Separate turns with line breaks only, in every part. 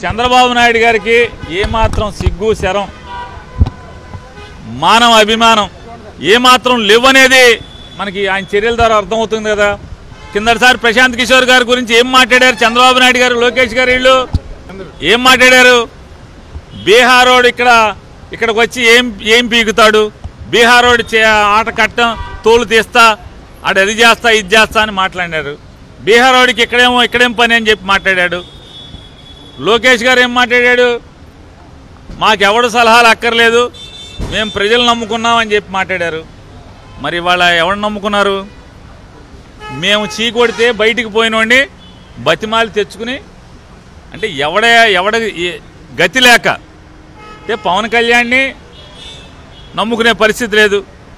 చంద్రబాబు నాయుడు గారికి ఏమాత్రం సిగ్గు శరం మానవ అభిమానం ఏమాత్రం లేవనేది మనకి ఆయన చర్యల ద్వారా అర్థమవుతుంది కదా. కిందటిసారి ప్రశాంత్ కిషోర్ గారి గురించి ఏం మాట్లాడారు చంద్రబాబు నాయుడు గారు, లోకేష్ గారు, వీళ్ళు ఏం మాట్లాడారు? బీహారోడు ఇక్కడికి వచ్చి ఏం పీకుతాడు, బీహారోడు ఆట కట్టం తోలు తీస్తా, ఆడు అది చేస్తా ఇది చేస్తా అని మాట్లాడారు. బీహారోడికి ఇక్కడేం పని అని చెప్పి మాట్లాడాడు. లోకేష్ గారు ఏం మాట్లాడాడు? మాకెవడు సలహాలు అక్కర్లేదు, మేము ప్రజలు నమ్ముకున్నామని చెప్పి మాట్లాడారు. మరి వాళ్ళ ఎవరు నమ్ముకున్నారు? మేము చీకొడితే బయటికి పోయినోడిని బతిమాలి తెచ్చుకుని, అంటే ఎవడ గతి లేక, అంటే పవన్ కళ్యాణ్ని నమ్ముకునే పరిస్థితి లేదు,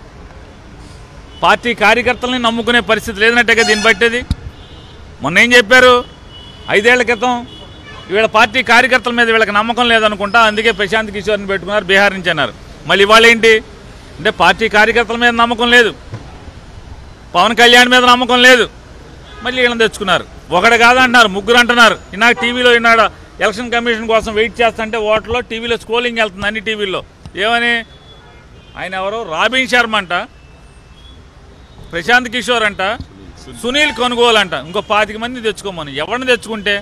పార్టీ కార్యకర్తలని నమ్ముకునే పరిస్థితి లేదన్నట్టుగా దీన్ని బట్టేది. మొన్న ఏం చెప్పారు? 5 ఏళ్ల క్రితం వీళ్ళ పార్టీ కార్యకర్తల మీద వీళ్ళకి నమ్మకం లేదనుకుంటా, అందుకే ప్రశాంత్ కిషోర్ని పెట్టుకున్నారు బీహార్ నుంచి అన్నారు. మళ్ళీ ఇవాళ ఏంటి అంటే పార్టీ కార్యకర్తల మీద నమ్మకం లేదు, పవన్ కళ్యాణ్ మీద నమ్మకం లేదు, మళ్ళీ వీళ్ళని తెచ్చుకున్నారు. ఒకడు కాదంటున్నారు, ముగ్గురు అంటున్నారు. ఇన్నాక టీవీలో ఈనాడు ఎలక్షన్ కమిషన్ కోసం వెయిట్ చేస్తుంటే ఓట్లో టీవీలో స్క్రోలింగ్ వెళ్తుంది, అన్ని టీవీల్లో. ఏమని? ఆయన ఎవరో రాబిన్ శర్మ అంట, ప్రశాంత్ కిషోర్ అంట, సునీల్ కొనుగోలు అంట, ఇంకో 25 మంది తెచ్చుకోమని. ఎవరిని తెచ్చుకుంటే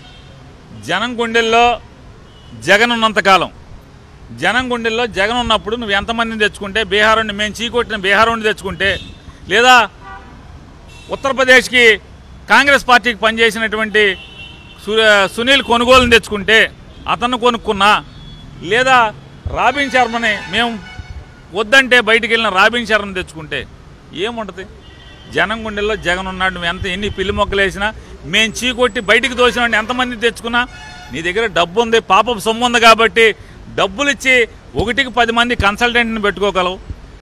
జనం గుండెల్లో జగన్ ఉన్నంతకాలం, జనం గుండెల్లో జగన్ ఉన్నప్పుడు నువ్వు ఎంతమందిని తెచ్చుకుంటే, బీహారోని మేము చీకొట్టిన బీహారోని తెచ్చుకుంటే, లేదా ఉత్తరప్రదేశ్కి కాంగ్రెస్ పార్టీకి పనిచేసినటువంటి సునీల్ కొనుగోలుని తెచ్చుకుంటే అతను కొనుక్కున్నా, లేదా రాబిన్ శర్మని మేము వద్దంటే బయటికి వెళ్ళిన రాబిన్ శర్మని తెచ్చుకుంటే ఏముంటుంది? జనం గుండెల్లో జగన్ ఉన్నాడు. నువ్వు ఎన్ని పిల్లి మొక్కలు వేసినా, మేము చీకొట్టి బయటికి తోసినాడు ఎంతమంది తెచ్చుకున్నా, నీ దగ్గర డబ్బు ఉంది, పాపం సొమ్ము ఉంది కాబట్టి డబ్బులు ఇచ్చి 1కి 10 మంది కన్సల్టెంట్ని పెట్టుకోగలవు.